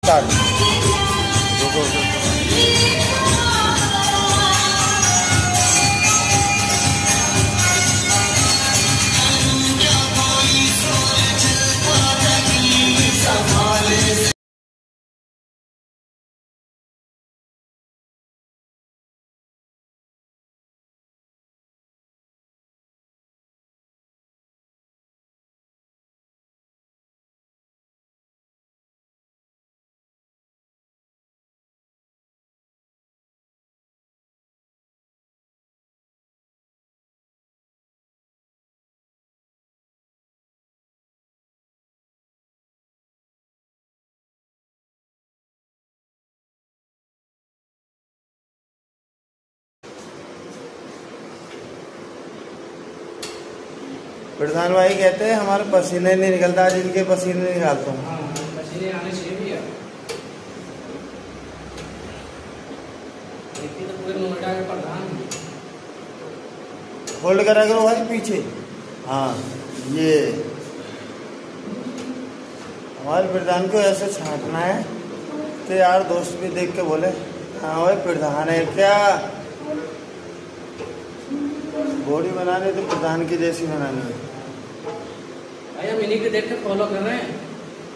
प्रधान भाई कहते हैं हमारे पसीने नहीं निकलता, जिनके पसीने निकालता हूँ। पसीने आने चाहिए भी है। तो पूरे नोएडा के प्रधान होल्ड करा करो भाई पीछे। हाँ, ये हमारे प्रधान को ऐसे छांटना है कि यार दोस्त भी देख के बोले हाँ भाई प्रधान है क्या। बॉडी बनाने तो प्रधान की जैसी बनानी है। भाई हम इन्हीं के देख के फॉलो कर रहे हैं।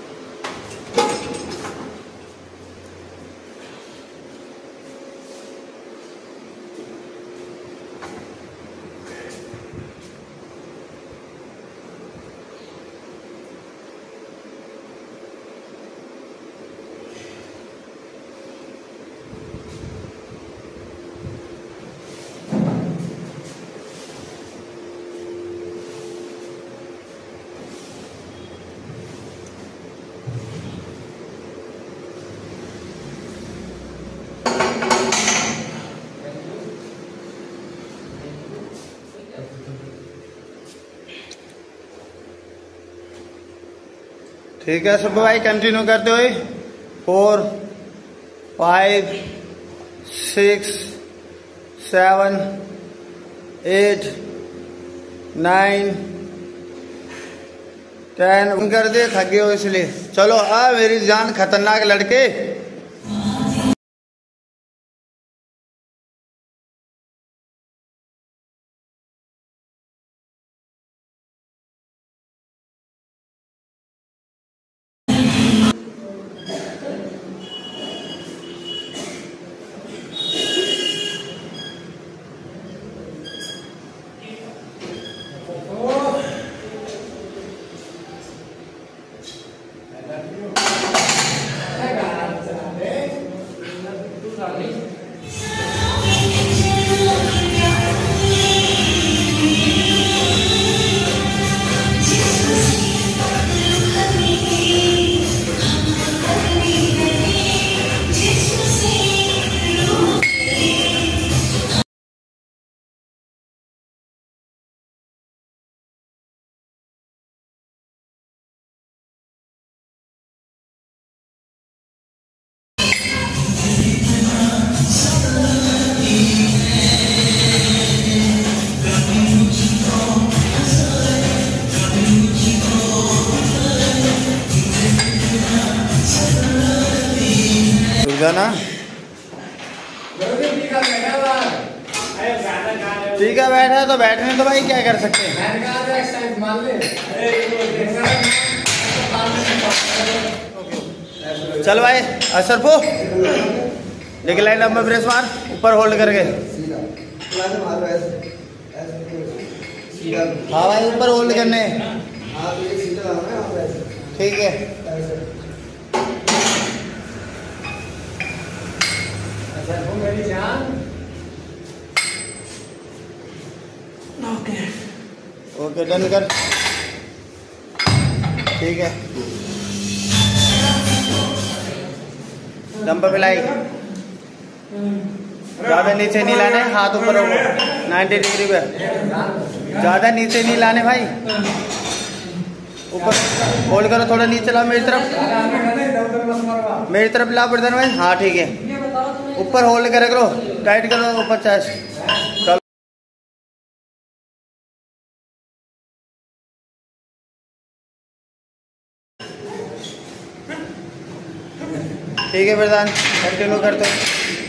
ठीक है सब भाई कंटिन्यू करते हुए 4 5 6 7 8 9 10 कर दे, थक गए हो इसलिए। चलो मेरी जान खतरनाक लड़के। ना ठीक है, बैठा तो बैठने तो भाई क्या कर सकते हैं। चल भाई अशरफो लेकिन लाइन अब में ब्रेस मार, ऊपर होल्ड करके। हाँ भाई ऊपर होल्ड करने। ठीक है मेरी जान। ओके डन कर। ठीक है डंपर फैलाई, ज्यादा नीचे नहीं लाने, हाथ ऊपर होगा 90 डिग्री पे, ज्यादा नीचे नहीं लाने भाई, ऊपर होल्ड करो, थोड़ा नीचे लाओ मेरी तरफ ला प्रधान भाई। हाँ ठीक है ऊपर होल्ड करे करो, टाइट करो ऊपर चेस्ट। चलो ठीक है प्रधान, कंटिन्यू करते हैं।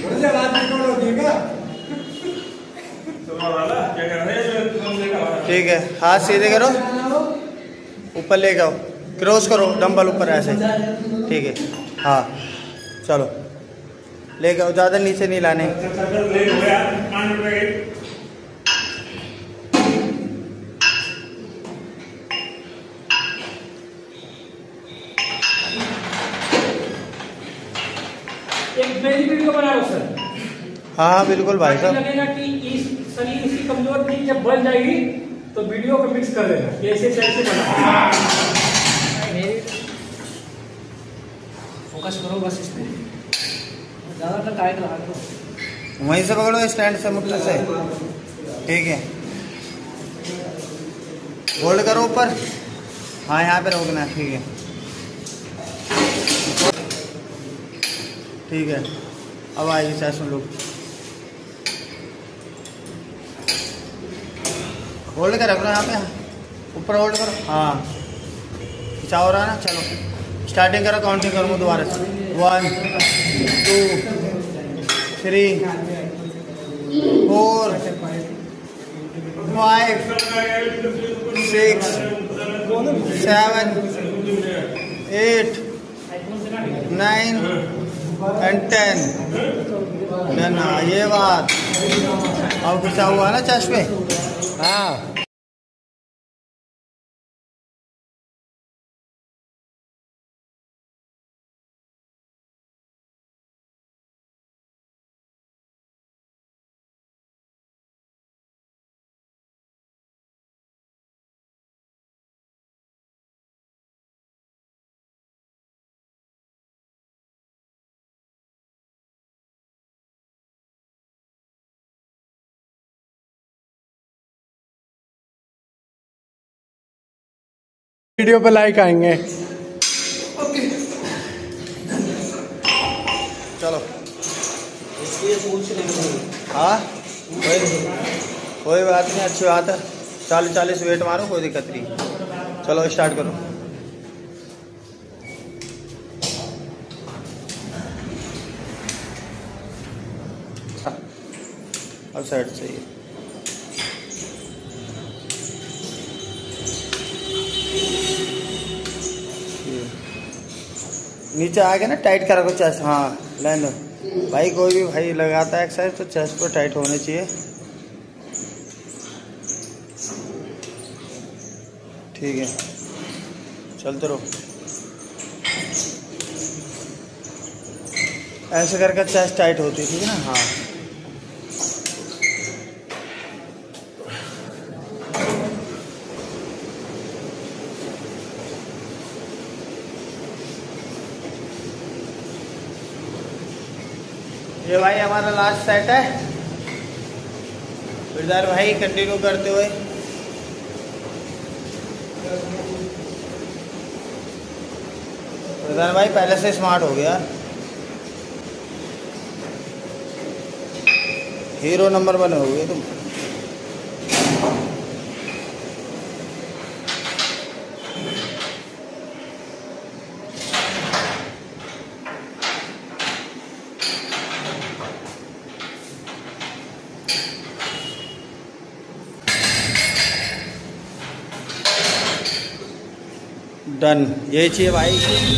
ठीक है, हाथ सीधे करो, ऊपर ले जाओ, क्रॉस करो डंबल ऊपर ऐसे। ठीक है, हाँ चलो ले जाओ, ज़्यादा नीचे नहीं लाने। एक मेरी वीडियो बना लो सर। हाँ बिल्कुल भाई साहब। लगेगा कि इस शरीर इसकी कमजोर थी, जब बन जाएगी तो वीडियो को मिक्स कर देना, ऐसे ऐसे बना। फोकस करो बस इस पे, ज्यादातर टाइट रहा करो। वहीं से पकड़ो, स्टैंड से, मुट्ठी से। ठीक है, होल्ड करो ऊपर। हाँ यहाँ पे रोकना है। ठीक है, ठीक है, अब आएगी चाहे सुन लो। होल्ड कर रखो यहाँ पे, ऊपर होल्ड करो। हाँ खिंचाव हो रहा है ना। चलो स्टार्टिंग करो, काउंटिंग करूँगा दोबारा से। 1 2 3 4 5 6 7 8 9 and 10। ना ये बात अब खिंचा हुआ है ना चेस्ट पे। हाँ वीडियो पे लाइक आएंगे। चलो हाँ कोई बात नहीं, अच्छी बात है। 40 वेट मारो, कोई दिक्कत नहीं। चलो स्टार्ट करो। अब साइड से ही नीचे आ गया ना, टाइट करा को चेस्ट। हाँ लैंड भाई, कोई भी भाई लगाता है एक्सरसाइज तो चेस्ट पर टाइट होने चाहिए। ठीक है, चलते रहो ऐसे करके, चेस्ट टाइट होती थी ना। हाँ ये भाई हमारा लास्ट सेट है। बिरदार भाई कंटिन्यू करते हुए। बिरदार भाई पहले से स्मार्ट हो गया, हीरो नंबर 1 हो गए तुम। डन, यही चाहिए भाई।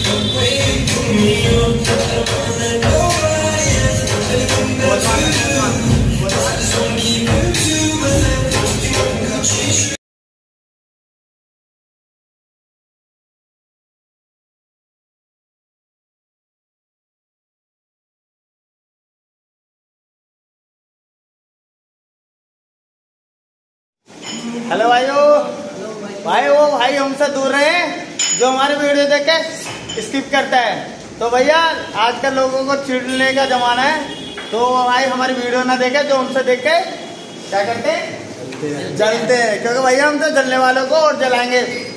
हेलो भाइयों, भाई वो भाई हमसे दूर रहे जो हमारे वीडियो देख के स्किप करता है। तो भैया आजकल लोगों को चिढ़ने का जमाना है, तो भाई हमारी वीडियो ना देखे, जो हमसे देख के क्या करते हैं, जलते हैं। क्योंकि भैया हम तो जलने वालों को और जलाएंगे।